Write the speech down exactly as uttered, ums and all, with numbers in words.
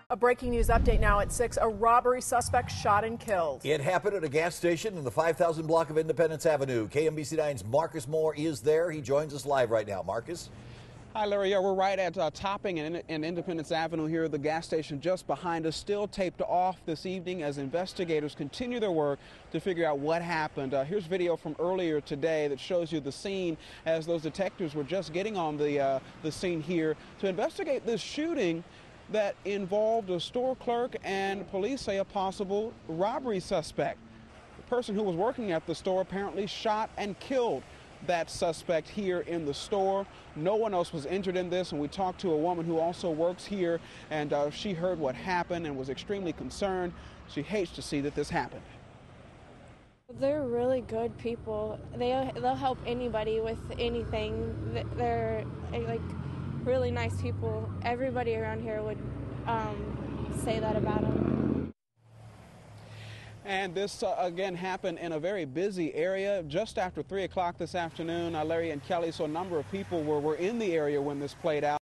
A breaking news update now at six. A robbery suspect shot and killed. It happened at a gas station in the five thousand block of Independence Avenue. K M B C nine's Marcus Moore is there. He joins us live right now. Marcus? Hi, Larry. Yeah, we're right at uh, Topping and, and Independence Avenue here. The gas station just behind us, still taped off this evening as investigators continue their work to figure out what happened. Uh, here's video from earlier today that shows you the scene as those detectives were just getting on the, uh, the scene here to investigate this shooting that involved a store clerk and police say a possible robbery suspect. The person who was working at the store apparently shot and killed that suspect here in the store. No one else was injured in this, and we talked to a woman who also works here, and uh, she heard what happened and was extremely concerned. She hates to see that this happened. They're really good people. They, they'll help anybody with anything. They're like really nice people. Everybody around here would um, say that about them. And this, uh, again, happened in a very busy area just after three o'clock this afternoon. Uh, Larry and Kelly, so a number of people were, were in the area when this played out.